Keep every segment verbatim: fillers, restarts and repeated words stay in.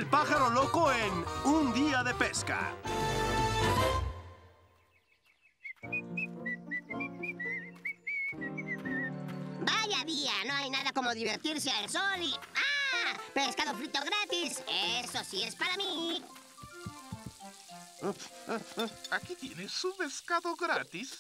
El pájaro loco en Un día de pesca. Vaya día, no hay nada como divertirse al sol y... ¡Ah! ¡Pescado frito gratis! Eso sí es para mí. Aquí tienes su pescado gratis.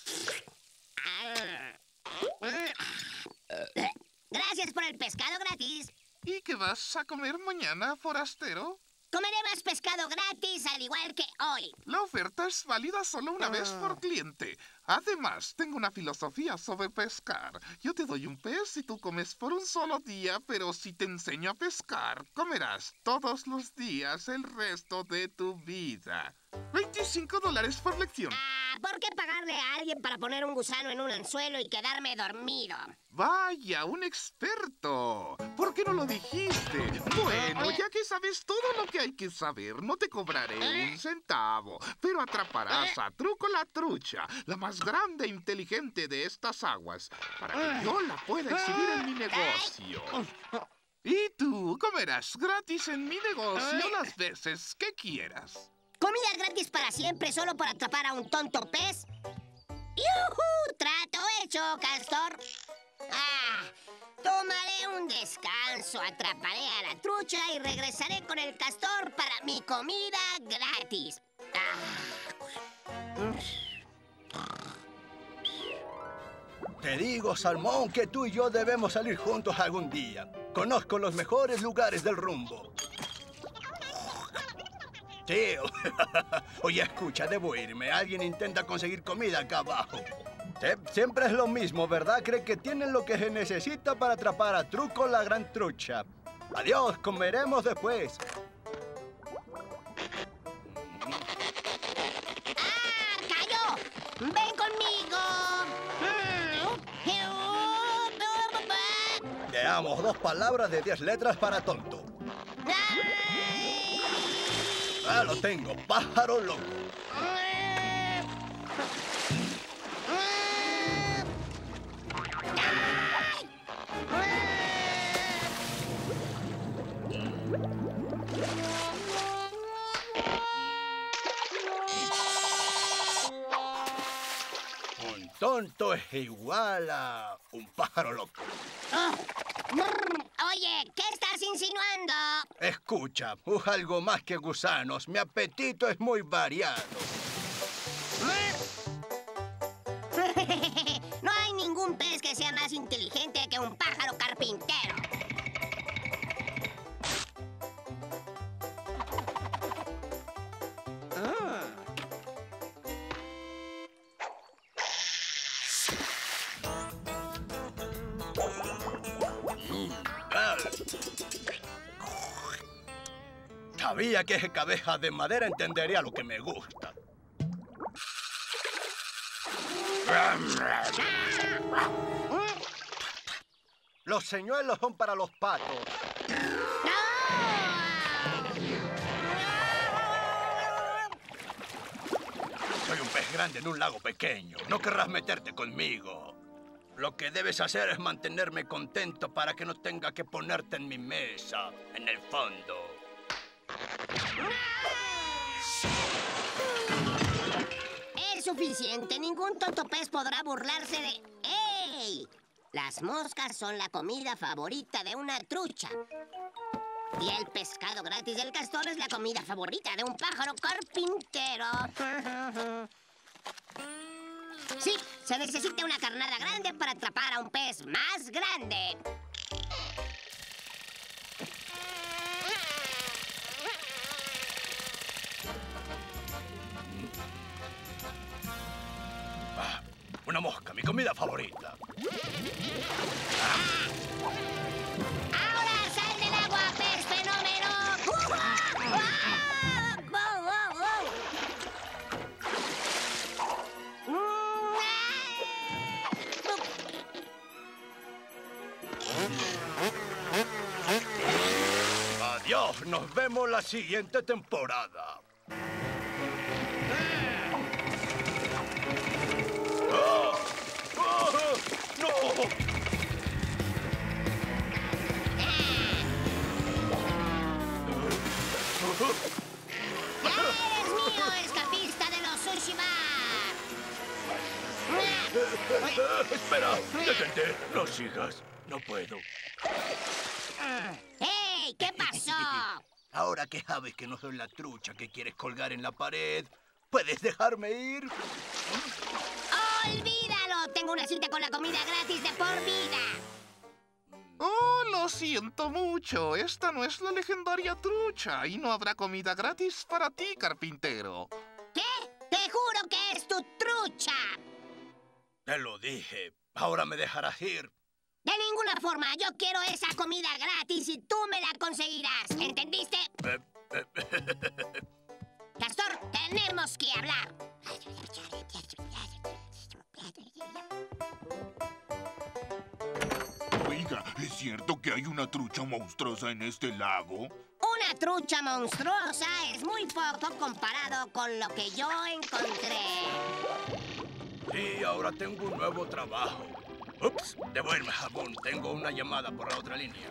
Gracias por el pescado gratis. ¿Y qué vas a comer mañana, forastero? Comeré más pescado gratis, al igual que hoy. La oferta es válida solo una vez por cliente. Además, tengo una filosofía sobre pescar. Yo te doy un pez y tú comes por un solo día, pero si te enseño a pescar, comerás todos los días el resto de tu vida. veinticinco dólares por lección. Ah, ¿por qué pagarle a alguien para poner un gusano en un anzuelo y quedarme dormido? Vaya, un experto. ¿Por qué no lo dijiste? Bueno, ya que sabes todo lo que hay que saber, no te cobraré un centavo, pero atraparás a Truco la trucha, la más grande e inteligente de estas aguas, para que yo la pueda exhibir en mi negocio. Y tú comerás gratis en mi negocio las veces que quieras. ¿Comida gratis para siempre solo por atrapar a un tonto pez? ¡Yujú! ¡Trato hecho, Castor! ¡Ah! Tomaré un descanso, atraparé a la trucha y regresaré con el castor para mi comida gratis. Ah. Te digo, Salmón, que tú y yo debemos salir juntos algún día. Conozco los mejores lugares del rumbo. Tío, oye, escucha, debo irme. Alguien intenta conseguir comida acá abajo. Sie- Siempre es lo mismo, ¿verdad? Cree que tienen lo que se necesita para atrapar a Truco la gran trucha. Adiós, comeremos después. ¡Ah! ¡Cayó! ¡Ven conmigo! Veamos, dos palabras de diez letras para tonto. Ah, lo tengo, pájaro loco. Un tonto es igual a un pájaro loco. Oye, ¿qué estás insinuando? Escucha, uh, algo más que gusanos. Mi apetito es muy variado. No hay ningún pez que sea más inteligente que un pájaro carpintero. Ah. Sabía que ese cabeza de madera entendería lo que me gusta. Los señuelos son para los patos. Soy un pez grande en un lago pequeño. No querrás meterte conmigo. Lo que debes hacer es mantenerme contento para que no tenga que ponerte en mi mesa, en el fondo. Es suficiente. Ningún tonto pez podrá burlarse de... ¡Ey! Las moscas son la comida favorita de una trucha. Y el pescado gratis del castor es la comida favorita de un pájaro carpintero. Sí, se necesita una carnada grande para atrapar a un pez más grande. Ah, una mosca, mi comida favorita. ¡Ah! ¡Ahora sal del agua, pez fenómeno! ¡Uh! ¡Ah! ¡Oh, oh, oh! Adiós, nos vemos la siguiente temporada. ¡Ah! ¡Ah! ¡No! espera, detente, no sigas. No puedo. ¡Hey! ¿Qué pasó? Ahora que sabes que no soy la trucha que quieres colgar en la pared, ¿puedes dejarme ir? ¡Olvídalo! Tengo una cita con la comida gratis de por vida. Oh, lo siento mucho. Esta no es la legendaria trucha y no habrá comida gratis para ti, carpintero. ¿Qué? Te juro que es tu trucha. Te lo dije. Ahora me dejarás ir. De ninguna forma. Yo quiero esa comida gratis y tú me la conseguirás. ¿Entendiste? Eh, eh, Castor, tenemos que hablar. Oiga, ¿es cierto que hay una trucha monstruosa en este lago? Una trucha monstruosa es muy poco comparado con lo que yo encontré. Sí, ahora tengo un nuevo trabajo. Ups, devuelve jabón. Tengo una llamada por la otra línea.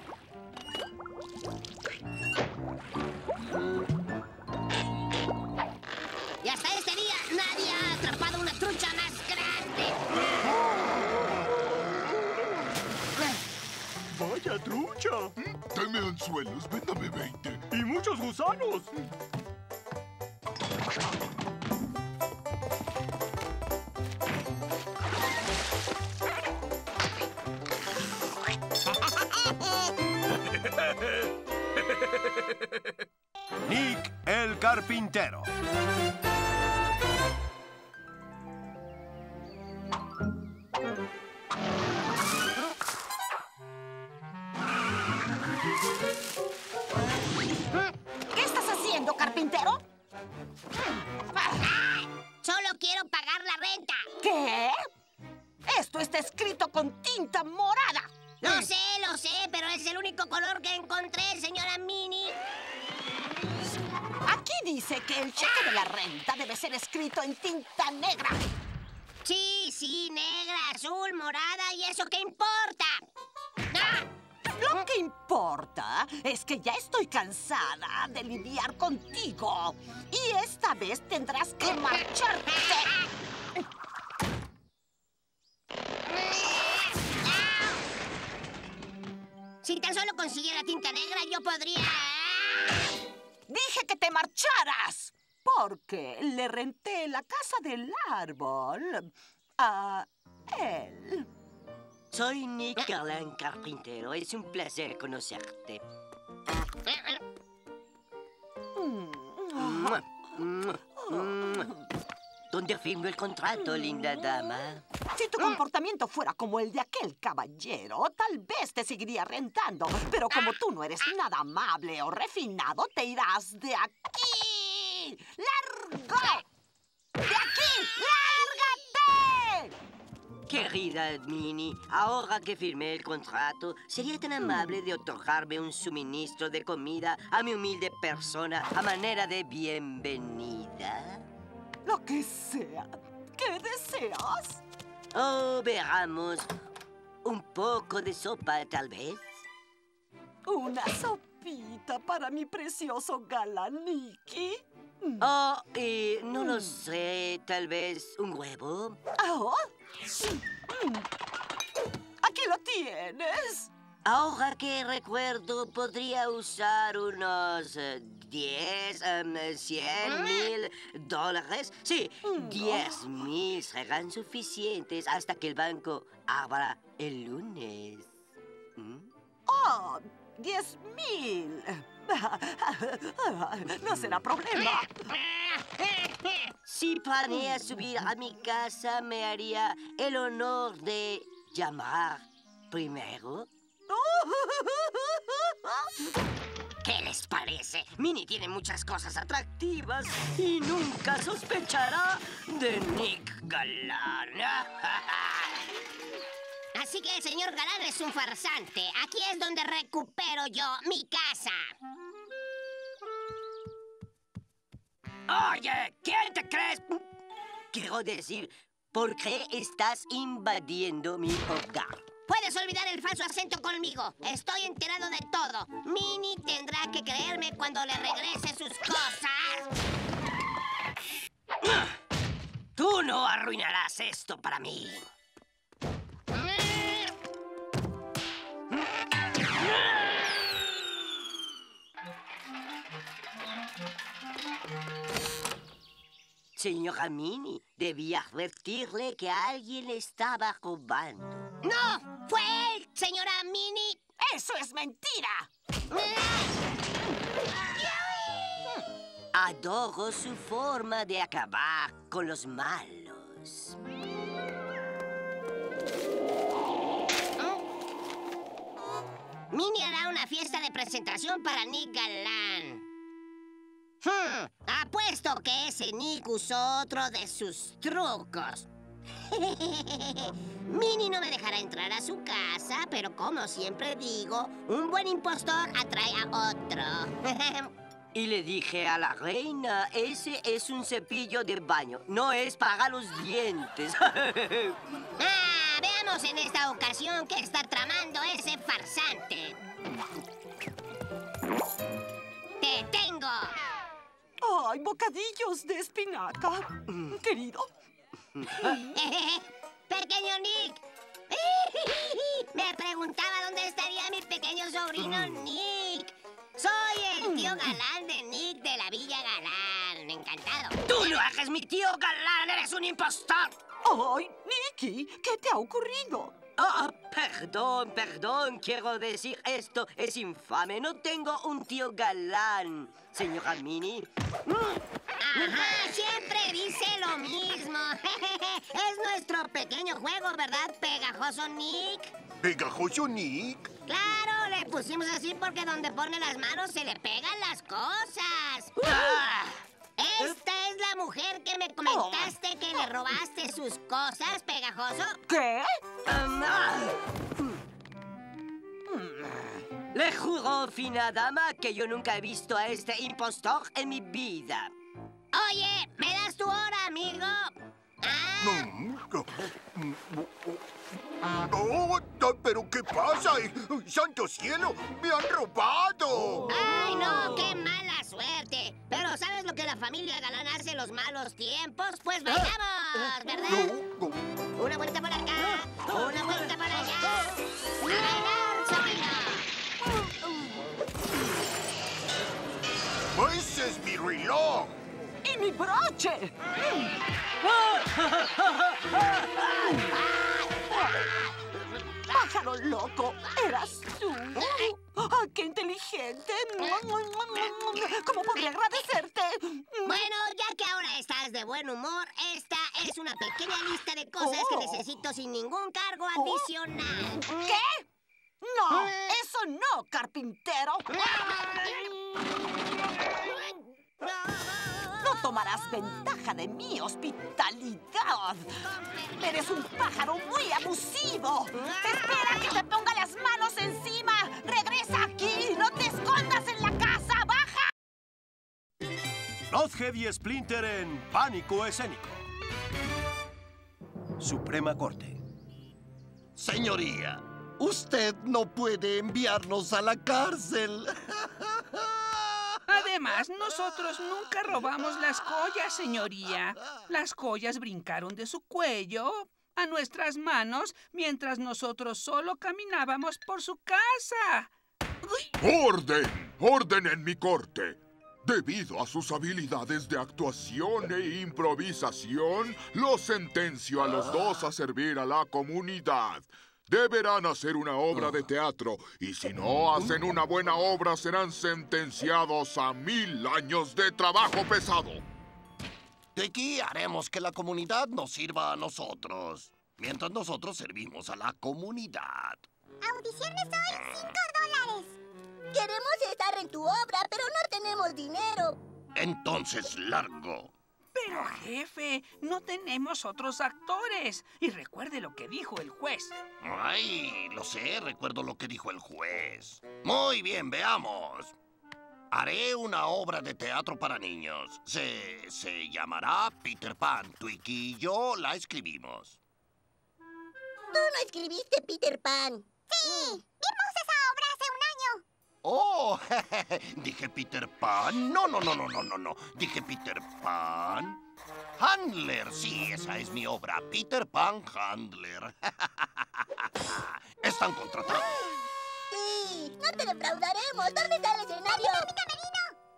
Y hasta este día nadie ha atrapado una trucha más grande. ¡Vaya trucha! Dame anzuelos, véndame veinte. ¡Y muchos gusanos! Nick el carpintero. ¿Qué estás haciendo, carpintero? Solo quiero pagar la renta. ¿Qué? Esto está escrito con tinta morada. Lo sé, lo sé, pero es el único color que encontré, señora Minnie. Aquí dice que el cheque de la renta debe ser escrito en tinta negra. Sí, sí, negra, azul, morada, ¿y eso qué importa? ¡Ah! Lo que importa es que ya estoy cansada de lidiar contigo. Y esta vez tendrás que marcharte. Si tan solo consiguiera tinta negra, yo podría... Dije que te marcharas. Porque le renté la casa del árbol a él. Soy Nick Garland, carpintero. Es un placer conocerte. Mua, mua, mua. ¿Dónde firmo el contrato, linda dama? Si tu comportamiento fuera como el de aquel caballero, tal vez te seguiría rentando. Pero como tú no eres nada amable o refinado, te irás de aquí. ¡Largo! ¡De aquí! ¡Lárgate! Querida Minnie, ahora que firmé el contrato, ¿sería tan amable de otorgarme un suministro de comida a mi humilde persona a manera de bienvenida? Lo que sea. ¿Qué deseas? Oh, veamos. ¿Un poco de sopa, tal vez? Una sopita para mi precioso galaniki. Oh, y no lo sé, tal vez un huevo. ¿Oh? Mm. Aquí lo tienes. Ahora que recuerdo, podría usar unos eh, diez, um, cien mil dólares. Sí, diez mil serán suficientes hasta que el banco abra el lunes. ¿Mm? Oh, diez mil. No será problema. Si planea subir a mi casa, me haría el honor de llamar primero. ¿Qué les parece? Minnie tiene muchas cosas atractivas y nunca sospechará de Nick Galán. Así que el señor Galán es un farsante. Aquí es donde recupero yo mi casa. Oye, ¿quién te crees? Quiero decir, ¿por qué estás invadiendo mi hogar? Puedes olvidar el falso acento conmigo. Estoy enterado de todo. Minnie tendrá que creerme cuando le regrese sus cosas. Tú no arruinarás esto para mí. Señora Minnie, debí advertirle que alguien le estaba robando. ¡No! ¡Fue él, señora Minnie! ¡Eso es mentira! Adoro su forma de acabar con los malos. Minnie hará una fiesta de presentación para Nick Galán. Hmm, apuesto que ese Nick usó otro de sus trucos. Minnie no me dejará entrar a su casa, pero como siempre digo, un buen impostor atrae a otro. Y le dije a la reina, ese es un cepillo de baño, no es para los dientes. Ah, veamos en esta ocasión qué está tramando ese farsante. ¡Te tengo! ¡Ay, bocadillos de espinaca! Querido. ¡Pequeño Nick! Me preguntaba dónde estaría mi pequeño sobrino Nick. Soy el tío Galán de Nick de la Villa Galán. Encantado. ¡Tú no eres mi tío Galán! ¡Eres un impostor! ¡Ay, Nicky! ¿Qué te ha ocurrido? Ah, perdón, perdón, quiero decir esto. Es infame. No tengo un tío Galán, señora Minnie. Ajá, siempre dice lo mismo. Es nuestro pequeño juego, ¿verdad, pegajoso Nick? ¿Pegajoso Nick? Claro, le pusimos así porque donde pone las manos se le pegan las cosas. Ah. Esta es la mujer que me comentaste que le robaste sus cosas, pegajoso. ¿Qué? Um, ah. Le juro, fina dama, que yo nunca he visto a este impostor en mi vida. Oye, ¿me das tu hora, amigo? Ah, Oh, ¿pero qué pasa? ¡Santo cielo! ¡Me han robado! ¡ay, no! ¡Qué mala suerte! Pero ¿sabes lo que la familia Galán hace en los malos tiempos? Pues bailamos, ¿verdad? Una vuelta por acá, una vuelta por allá. ¡A bailar, sobrino! ¡Ese es mi reloj! ¡Y mi broche! ¡Pájaro loco! ¿Eras tú? ¡Ah, qué inteligente! ¿Cómo podría agradecerte? Bueno, ya que ahora estás de buen humor, esta es una pequeña lista de cosas Oh. que necesito sin ningún cargo adicional. ¿Qué? ¡No! ¡Eso no, carpintero! No tomarás ventaja de mi hospitalidad. Eres un pájaro muy abusivo. Espera que te ponga las manos encima. Regresa aquí. No te escondas en la casa. ¡Baja! Knothead y Splinter en Pánico Escénico. Suprema Corte. Señoría, usted no puede enviarnos a la cárcel. Además, nosotros nunca robamos las joyas, señoría. Las joyas brincaron de su cuello a nuestras manos mientras nosotros solo caminábamos por su casa. ¡Orden! ¡Orden en mi corte! Debido a sus habilidades de actuación e improvisación, los sentencio a los dos a servir a la comunidad. Deberán hacer una obra de teatro, y si no hacen una buena obra, serán sentenciados a mil años de trabajo pesado. De aquí haremos que la comunidad nos sirva a nosotros, mientras nosotros servimos a la comunidad. Audiciones hoy, cinco dólares. Queremos estar en tu obra, pero no tenemos dinero. Entonces, largo. Pero, jefe, no tenemos otros actores. Y recuerde lo que dijo el juez. Ay, lo sé, recuerdo lo que dijo el juez. Muy bien, veamos. Haré una obra de teatro para niños. Se, se llamará Peter Pan. Twiki y yo la escribimos. Tú no escribiste Peter Pan. Sí, vimos esa obra hace un año. Oh, dije Peter Pan. No, no, no, no, no, no, no. Dije Peter Pan. Handler, sí, esa es mi obra. Peter Pan Handler. ¿Están contratados? Sí, no te defraudaremos. ¿Dónde está el escenario? ¡Mi camerino!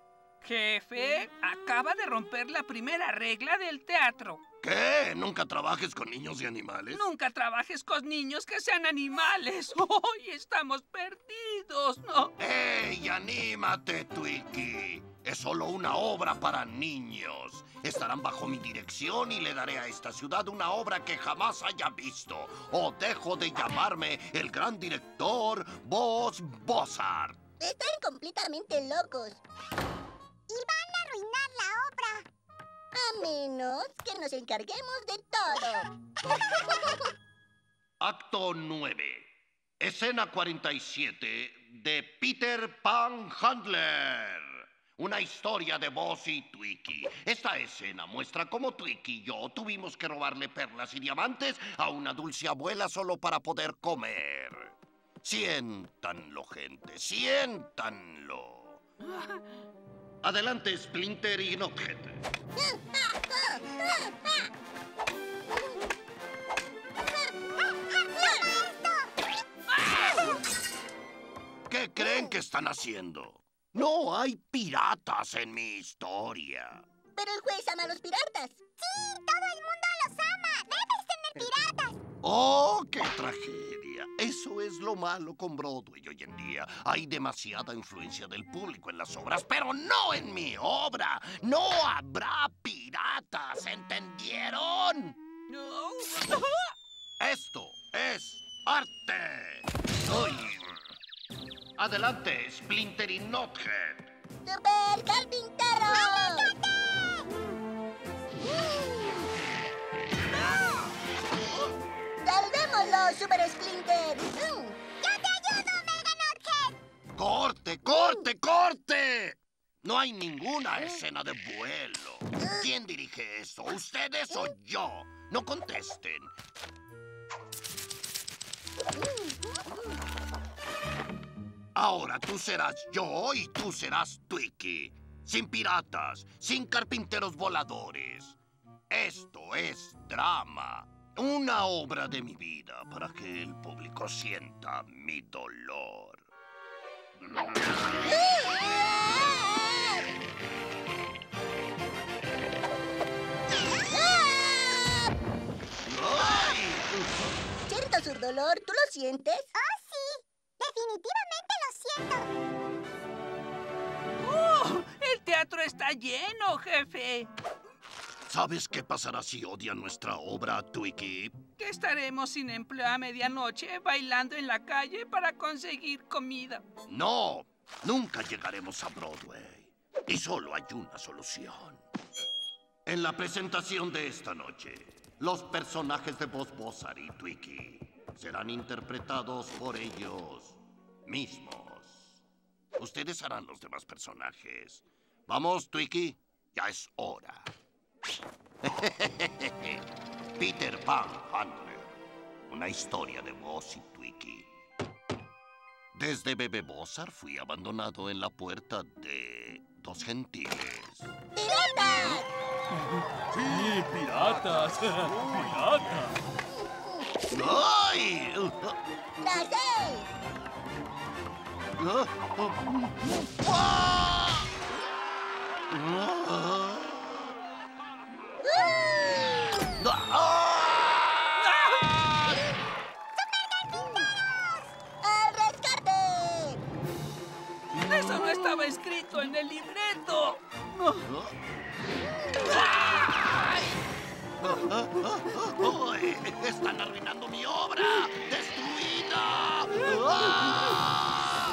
Jefe, acaba de romper la primera regla del teatro. ¿Qué? ¿Nunca trabajes con niños y animales? Nunca trabajes con niños que sean animales. ¡Hoy estamos perdidos! ¿No? ¡Ey, anímate, Twiki! Es solo una obra para niños. Estarán bajo mi dirección y le daré a esta ciudad una obra que jamás haya visto. O dejo de llamarme el gran director Boss Bossart. Están completamente locos. Y van a arruinar la obra. A menos que nos encarguemos de todo. Acto nueve. Escena cuarenta y siete de Peter Pan Handler. Una historia de Buzz y Twiki. Esta escena muestra cómo Twiki y yo tuvimos que robarle perlas y diamantes a una dulce abuela solo para poder comer. Siéntanlo, gente, siéntanlo. Adelante, Splinter y Knothead. ¿Qué creen que están haciendo? No hay piratas en mi historia. Pero el juez ama a los piratas. Sí, todo el mundo los ama. Debes tener piratas. ¡Oh, qué tragedia! Eso es lo malo con Broadway hoy en día. Hay demasiada influencia del público en las obras, pero no en mi obra. No habrá piratas, ¿entendieron? No. Esto es arte. ¡Uy! Adelante, Splinter y Knothead. ¡Super carpintero! ¡Salvémoslo, Super Splinter! ¡Yo te ayudo, Mega Knothead! ¡Corte, corte, corte! No hay ninguna escena de vuelo. ¿Quién dirige eso? ¿Ustedes o yo? No contesten. Ahora tú serás yo y tú serás Twiki. Sin piratas, sin carpinteros voladores. Esto es drama. Una obra de mi vida para que el público sienta mi dolor. ¡Ay! ¿Siento su dolor? ¿Tú lo sientes? ¡Oh, sí! ¡Definitivamente lo siento! ¡Oh! ¡El teatro está lleno, jefe! ¿Sabes qué pasará si odian nuestra obra, Twiki? Que estaremos sin empleo a medianoche bailando en la calle para conseguir comida. No, nunca llegaremos a Broadway. Y solo hay una solución. En la presentación de esta noche, los personajes de Buzz Bossart y Twiki serán interpretados por ellos mismos. Ustedes harán los demás personajes. Vamos, Twiki, ya es hora. Peter Pan Handler. Una historia de Buzz y Twiki. Desde bebé Bossart fui abandonado en la puerta de dos gentiles. ¡Piratas! Sí, piratas. Piratas. ¡Ay! ¡Las seis! ¿Ah? ¡Ah! ¡Ah! ¡Al rescate! ¡Eso no estaba escrito en el libreto! ¡Ay! ¡Están arruinando mi obra! ¡Destruida! ¡Ah!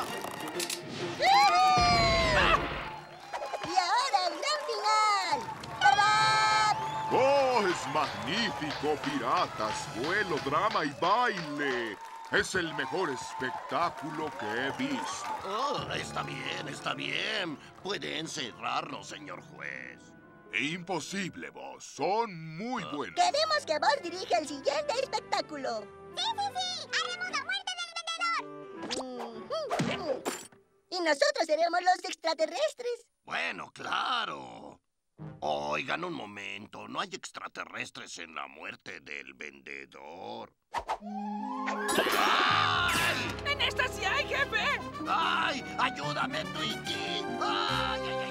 ¡Y ahora el gran final! ¡Tarán! ¡Oh, es magnífico, piratas! Vuelo, drama y baile. Es el mejor espectáculo que he visto. Oh, está bien, está bien. Puede encerrarnos, señor juez. Imposible, vos. Son muy buenos. Queremos que vos dirija el siguiente espectáculo. ¡Sí, sí, sí! ¡Haremos la muerte del vendedor! Mm, mm. Y nosotros seremos los extraterrestres. Bueno, claro. Oigan un momento. No hay extraterrestres en la muerte del vendedor. ¡Ay! ¡En esta sí hay, jefe! ¡Ay! ¡Ayúdame, Twiki! ¡Ay, ay, ay!